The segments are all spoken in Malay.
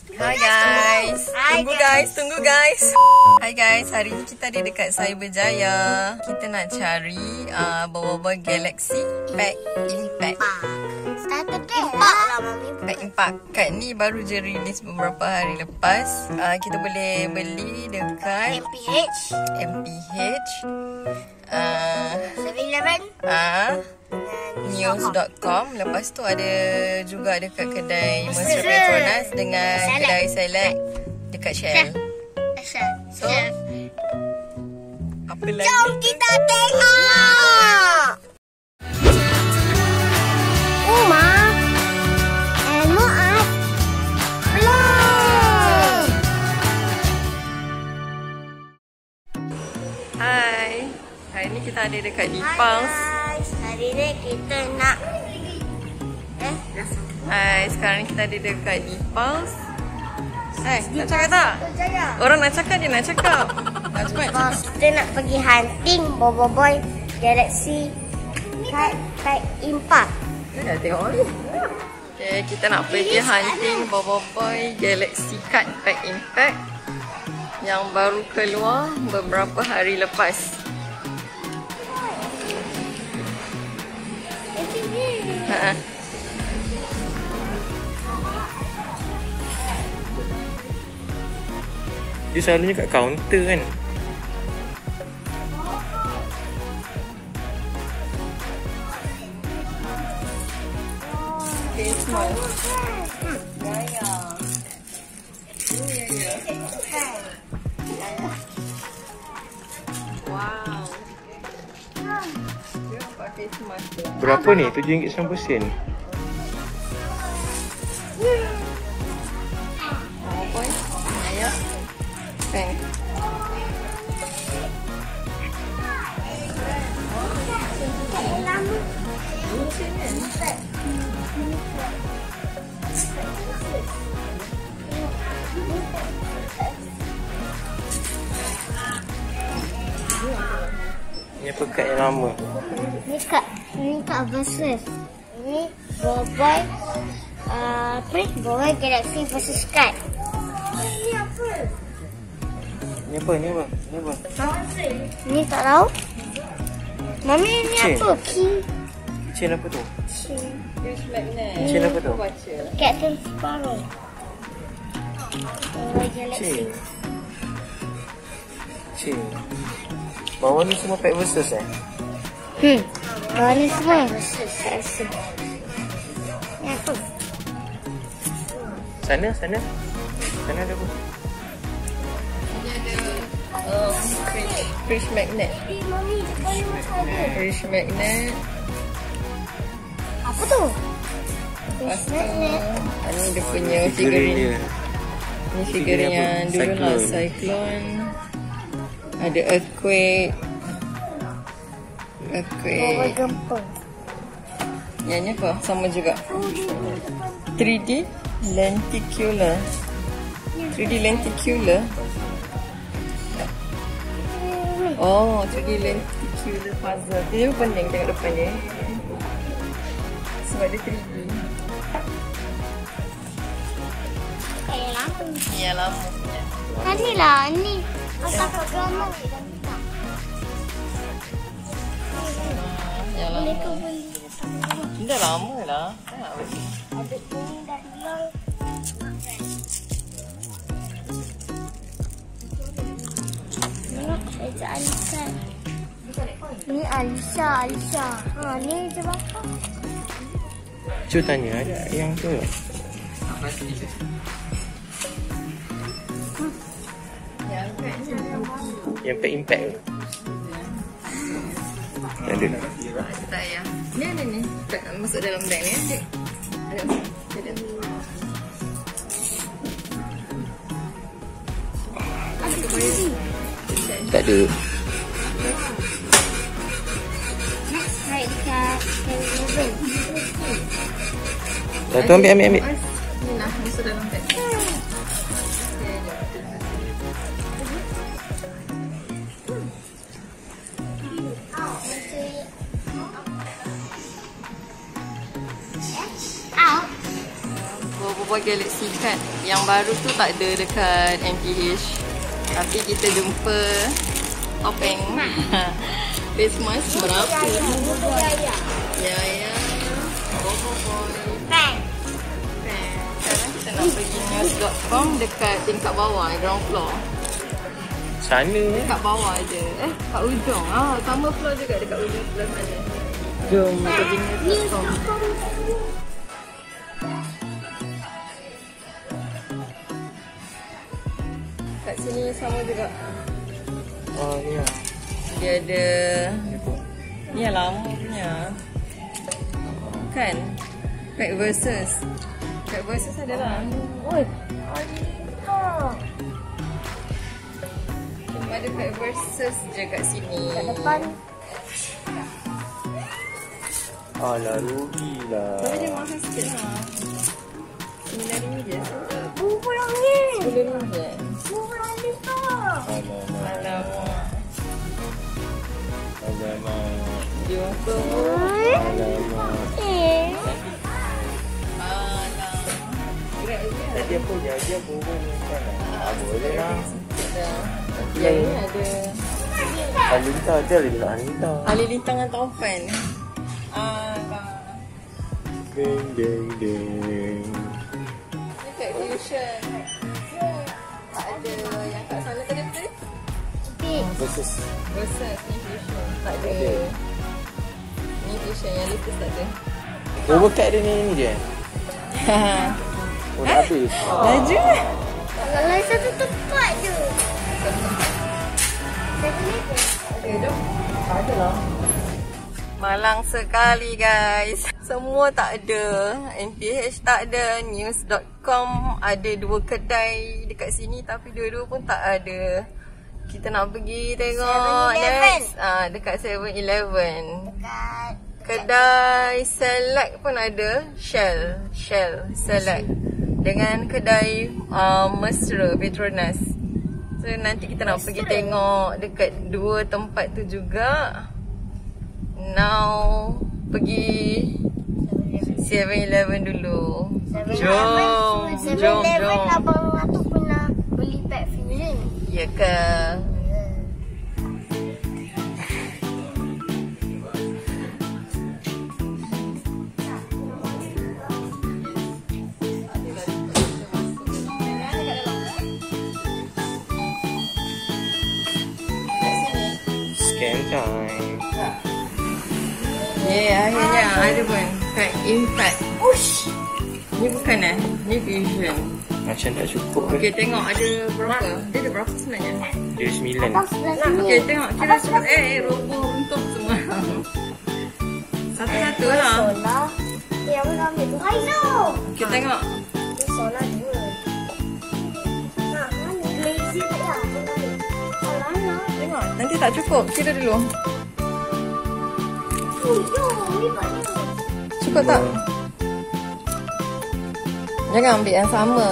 Hai guys. Tunggu guys. Hai guys, hari ni kita ada dekat Cyberjaya. Kita nak cari Boboiboy Galaxy Pek Impak. Pek Impak. Kad ni baru je release beberapa hari lepas. Kita boleh beli dekat MPH 7-Eleven, news.com. Lepas tu ada juga dekat kedai Mesra Petronas dengan kedai Select dekat Shell. So apa lagi? jom kita tengok. UmarMuazPlay. Hai. Hari ni kita ada dekat Dipals. Hari ni kita nak Hai, sekarang ni kita ada dekat Dipals. Hai, nak cakap tak? Orang nak cakap, dia nak cakap. Cepat. Kita nak pergi hunting Boboiboy Galaxy Card Pek Impak. Dah tengok ni. Okay, kita nak pergi hunting Boboiboy Galaxy Card Pek Impak yang baru keluar beberapa hari lepas. Dia selalunya kat kaunter kan. Okay, small. Jaya. Wow. Dia pakai smart. Berapa ni? RM7.90. Boboiboy. Jaya. Peng. Ni apa kad yang lama? Ni kat versus. Ini Boboiboy Boboiboy Galaxy versus Card. Ni apa? Ni apa? Ni tak tahu. Mami ni apa? Key. Chain apa tu? Fish magnet. Chain apa tu? Baca. Captain Sparrow. Boboiboy Galaxy. Chain. Bawah ni semua pack versus Bawah ni semua versus. Ni apa? Sana ada apa? Fish magnet. Mami, depan ni masih ada. Fish magnet. Apa tu? Lepas tu, ni dia punya figurine. Ni figurine yang dulu lah, Cyclone. Ada earthquake. Boboiboy gempa. Yang ni apa? Sama juga. 3D lenticular. 3D lenticular. Oh, 3D lenticular puzzle. Dia pening tengok depan dia. Sebab dia 3D. Kayak lama. Ya, lama. Ni lah, ni. Asal drama kita minta. Ya, lama. Boleh kau beli? Dah lama lah. Ada ni dah hilang. Ni Alisa. Ni Alisa. Ni sebab apa? Cuba tanya ada yang tu. Yang Pek Impak tu. Ada. Tak ya. Ni ada ni. Masuk dalam bag ni. Ada. Tak ada. Dah tu ambil. Ni lah. Masuk dalam bag. Boboiboy Galaxy Card. Yang baru tu tak ada dekat MPH. Tapi kita jumpa Topeng. Christmas berapa? Ya. Boboiboy. Sekarang kita nak pergi news.com dekat tingkat bawah, ground floor. Sana Dekat bawah je. Kat ujung. Sama floor juga dekat ujung sebelah sana. Jom pergi news.com. Kat sini sama juga. Oh ni lah. Dia ada ni yang lama punya. Kan? Pek versus. Pek versus adalah. Oi. Cuma ada Pek versus je kat sini. Kat depan. Alah, rugilah. Tapi dia mahal sikit lah. RM9 je. RM10 je. Alamak. Jumpa. Tadi aku jajan burung kan. Boleh lah. Yang ni ada Halilintar je, halilintar. halilintar dengan taufan. Ding ding ding. Ni kat fusion. Tak ada yang kat sana tadi betul? Versus. Versus ni fusion. Tak ada. Ni fusion yang latest tak ada. Overcut dia ni je. Oh, dah habis. Laju. Kalau satu tempat je. Tak ada lah. Malang sekali guys. Semua tak ada. MPH tak ada. News.com ada 2 kedai dekat sini tapi dua-dua pun tak ada. Kita nak pergi tengok next. Dekat 7-Eleven. Kedai Select pun ada. Shell Select. Dengan kedai Mesra Petronas. So nanti kita nak pergi tengok dekat 2 tempat tu juga. Now pergi 7-Eleven dulu. Jom. Abang Ratu pernah beli pack fusion. Ya ke? Scan time. Akhirnya ada pun Pek Impak. Ni bukan ni fusion. Macam tak cukup. Okey, tengok ada berapa? Dia ada berapa sebenarnya? Dia 9. Okey, tengok kira cepat. Roboh untuk semua. Satu-satu lah. Solar. Yang mana ambil tu? Kita tengok. Solar 2. Nah, mana? Lazy tak ya? Tengok, nanti tak cukup. Kira dulu. Ni banyak. Cukup tak? Jangan ambil yang sama.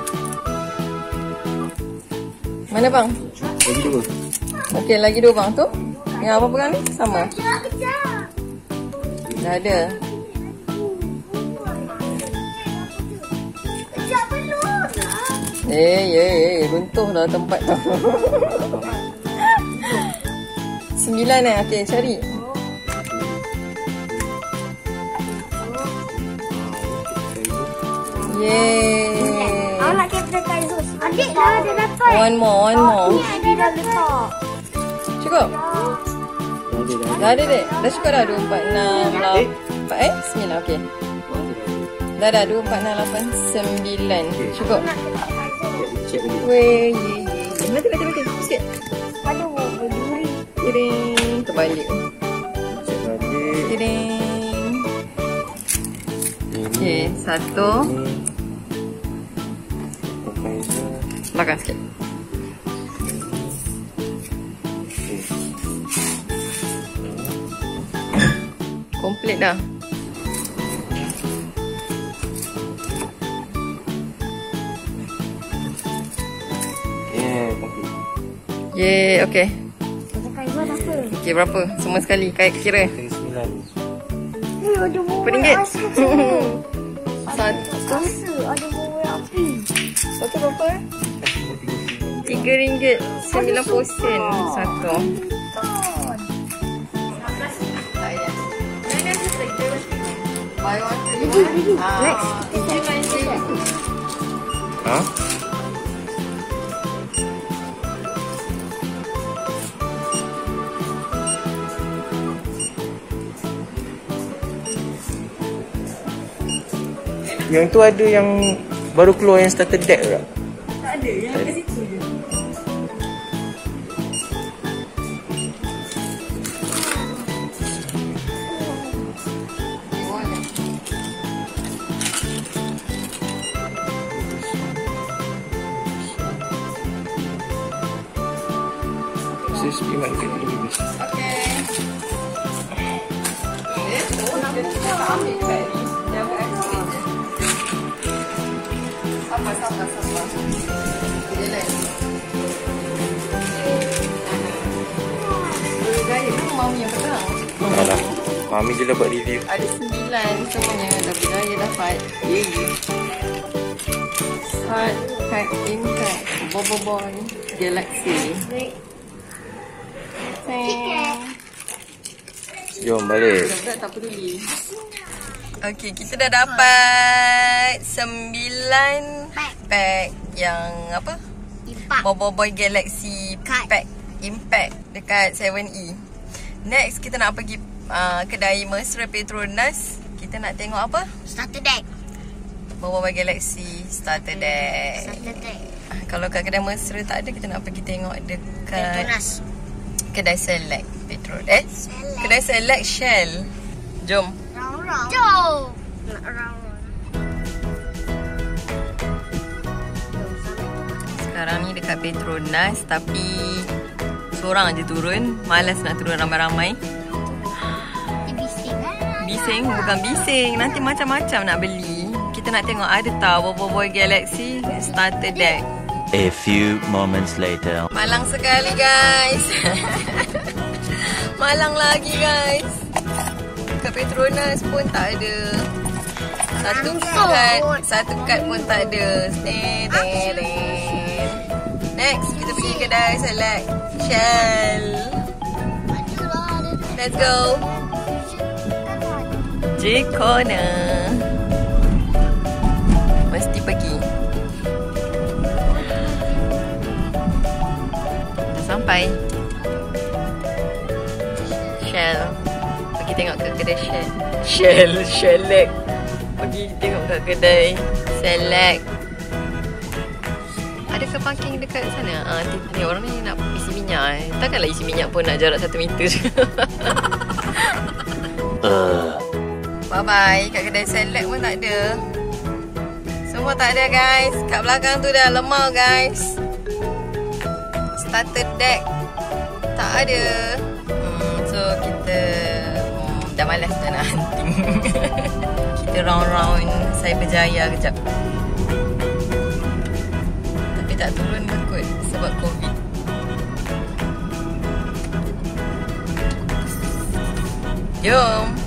Mana bang? Lagi 2. Okey, lagi 2 bang tu. Yang apa pegang ni? Sama. Dah ada. Runtuh dah tempat tu. 9 okey, cari. Yeay. Awak nak captain Zeus. Adik dah ada dapat. One more. Ni ada dah letak. Cukup? Dah ada dek. Dah cukup dah 2, 4, 6, 8. 9 okey. Dah 2, 4, 6, 8, 9. Cukup. Weh, mati. Sikit. Ada berduri. Tiring. Terbalik. Tiring. Okey, 1. Belakang sikit. Komplit dah. Yeay, okey. Okey, berapa? Semua sekali, kira. 9. Ni ada RM1. Ada Satu berapa? RM3.90 satu. Buy one free one. Next. Ha? Yang tu ada yang baru keluar yang starter deck tak? Tak ada, yang kat situ je. Sis, iman ke dulu. Okay. Tak ambil kat ni. Dia ambil accident je. Sabar. Dia lain. Berjaya tu Mami yang pegang. Alah, Mami je lah buat review. Ada 9 semuanya. Dah berjaya dapat. Card, Pek Impak, Boboiboy Galaxy. Jom balik. Budak tak peduli. Okey, kita dah dapat 9 pack yang apa? Impak. Boboiboy Galaxy Card. Pek Impak dekat 7E. Next kita nak pergi kedai mesra Petronas. Kita nak tengok apa? Starter deck. Boboiboy Galaxy Starter Deck. Starter deck. Kalau kat kedai mesra tak ada, kita nak pergi tengok dekat Petronas. kedai Select Petronas. Kedai Select Shell. Jom. Round. Jom. Nak round. Sekarang ni dekat Petronas, tapi seorang je turun. Malas nak turun ramai-ramai. Bising kan? Bising, bukan bising. Nanti macam-macam nak beli. Kita nak tengok ada tak Boboiboy Galaxy Starter Deck. A few moments later. Malang sekali guys. Malang lagi guys. Kat Petronas pun tak ada. Satu kad pun tak ada. Next kita pergi kedai Select Shell. Let's go. J Corner. Mesti pergi. Dah sampai. Shell. Pergi tengok ke kedai Shell. Select. Pergi tengok kat kedai Select. Adakah parking dekat sana? Ni orang ni nak isi minyak. Takkanlah isi minyak pun nak jarak 1 meter je. Bye-bye. Kat kedai Select pun tak ada. Semua tak ada guys. Kat belakang tu dah lemau guys. Starter deck tak ada. So kita dah malas dah nak hunting. Kita round-round Cyberjaya kejap. Tapi tak turun takut sebab COVID. Jom.